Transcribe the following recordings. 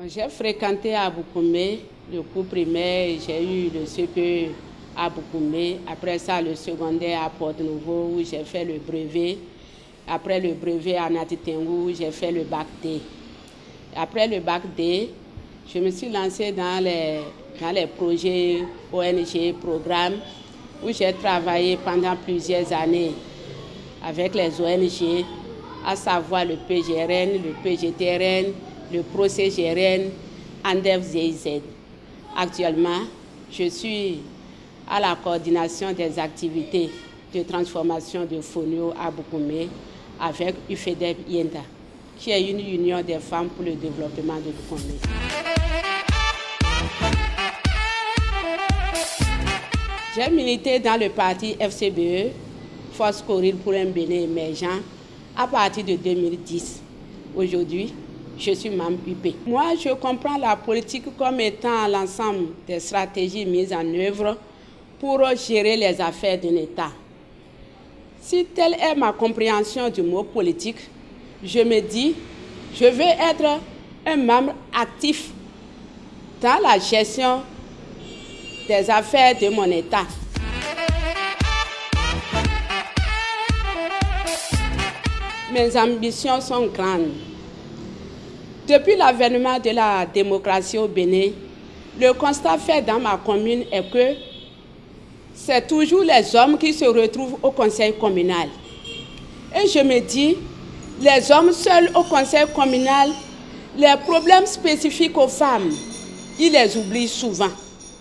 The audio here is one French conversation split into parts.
J'ai fréquenté à Boukoumé le cours primaire, j'ai eu le CPE à Boukoumé. Après ça, le secondaire à Porte-Nouveau où j'ai fait le brevet. Après le brevet à Natitengou où j'ai fait le bac D. Après le bac D, je me suis lancée dans les projets ONG, programmes, où j'ai travaillé pendant plusieurs années avec les ONG, à savoir le PGRN, le PGTRN, le ProCGRN, ANDEF-GIZ. Actuellement, je suis à la coordination des activités de transformation de Fonio à Boukoumé avec UFEDEB-IENDA, qui est une union des femmes pour le développement de Boukoumé. J'ai milité dans le parti FCBE, Force Coril pour un Bénin émergent, à partir de 2010. Aujourd'hui, je suis membre UP. Moi, je comprends la politique comme étant l'ensemble des stratégies mises en œuvre pour gérer les affaires d'un État. Si telle est ma compréhension du mot politique, je me dis, je veux être un membre actif dans la gestion des affaires de mon État. Mes ambitions sont grandes. Depuis l'avènement de la démocratie au Bénin, le constat fait dans ma commune est que c'est toujours les hommes qui se retrouvent au conseil communal. Et je me dis, les hommes seuls au conseil communal, les problèmes spécifiques aux femmes, ils les oublient souvent.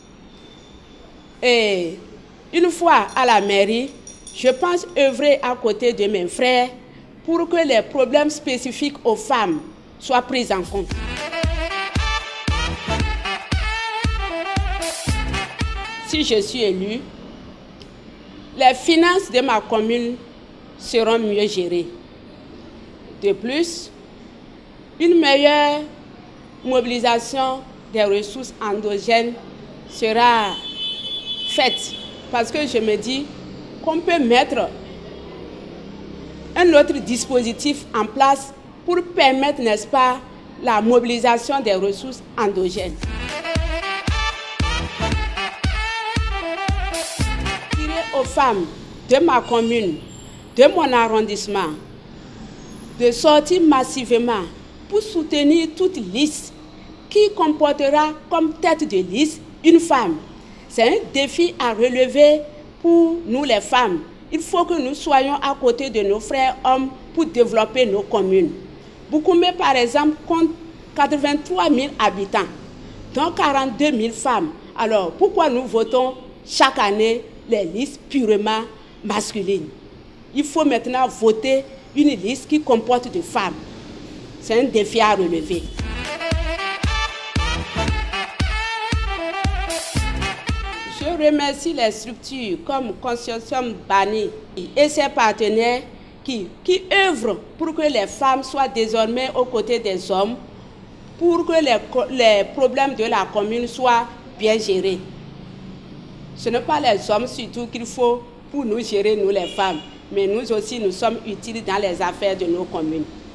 Et une fois à la mairie, je pense œuvrer à côté de mes frères pour que les problèmes spécifiques aux femmes soient pris en compte. Si je suis élue, les finances de ma commune seront mieux gérées. De plus, une meilleure mobilisation des ressources endogènes sera faite parce que je me dis qu'on peut mettre un autre dispositif en place pour permettre, n'est-ce pas, la mobilisation des ressources endogènes. Tirer aux femmes de ma commune, de mon arrondissement, de sortir massivement pour soutenir toute liste qui comportera comme tête de liste une femme. C'est un défi à relever pour nous les femmes. Il faut que nous soyons à côté de nos frères hommes pour développer nos communes. Boukoumé, par exemple, compte 83 000 habitants, dont 42 000 femmes. Alors, pourquoi nous votons chaque année les listes purement masculines? Il faut maintenant voter une liste qui comporte des femmes. C'est un défi à relever. Je remercie les structures comme Consortium Bani et ses partenaires qui œuvrent pour que les femmes soient désormais aux côtés des hommes, pour que les problèmes de la commune soient bien gérés. Ce n'est pas les hommes surtout qu'il faut pour nous gérer, nous les femmes, mais nous aussi nous sommes utiles dans les affaires de nos communes.